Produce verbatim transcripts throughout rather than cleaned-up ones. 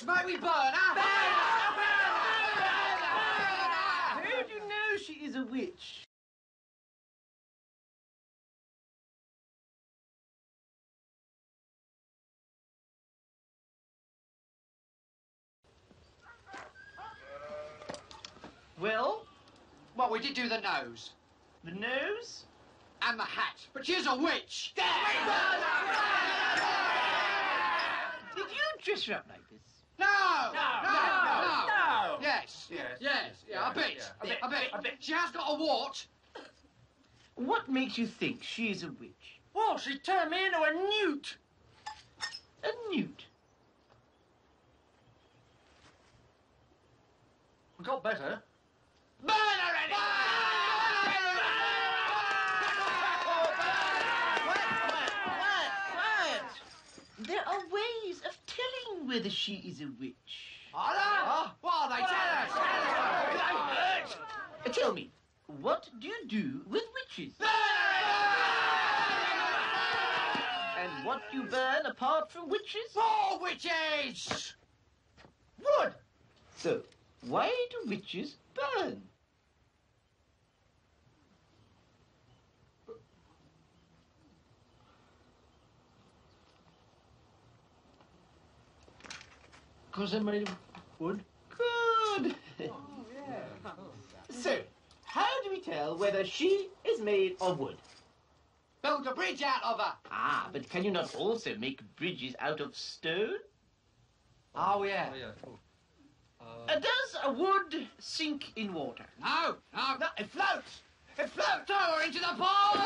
mate, we burn her! Burn her! Burn her! How do you know she is a witch? Well? Well, we did do the nose. The nose? And the hat. But she's a witch! Did you dress her up like this? No! No! No! No! No! Yes. Yes. Yes. Yeah, a bit. Yeah. A bit. A bit. A bit. She has got a wart. What makes you think she is a witch? Well, she turned me into a newt. A newt? We got better. Burn her, Eddie! Quiet, quiet, quiet! There are ways of telling whether she is a witch. Are there? What are they? Tell us! Tell us! Uh, Tell me, what do you do with witches? And what do you burn apart from witches? More witches! Wood! So, why do witches burn? Because they're made of wood. Good! So, how do we tell whether she is made of wood? Build a bridge out of her. Ah, but can you not also make bridges out of stone? Oh, yeah. Oh, yeah. Cool. Uh, does a wood sink in water? No, no, no, it floats. It floats. Throw her into the pool.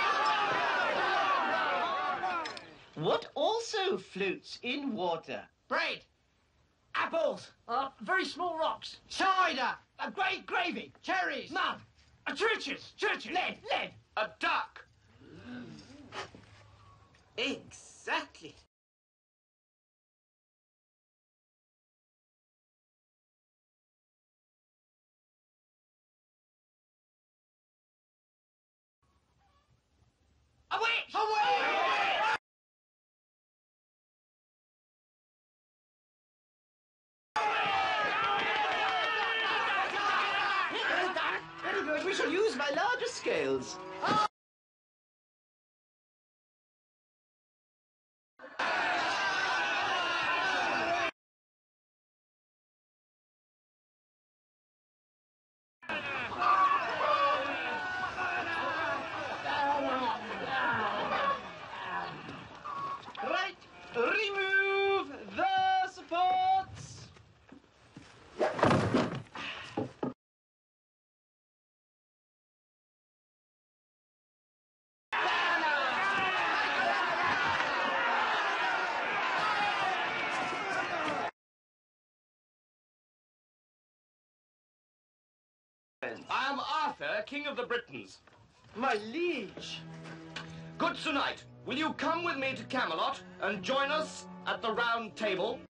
What also floats in water? Bread. Apples. Uh, very small rocks. Cider. A great gravy. Cherries. Mud. Uh, churches. Churches. Lead. Lead. A duck. Exactly. A witch. A witch. Very good. We shall use my larger scales. Right. Remove the supports. I am Arthur, King of the Britons. My liege. Good Sir Knight, will you come with me to Camelot and join us at the Round Table?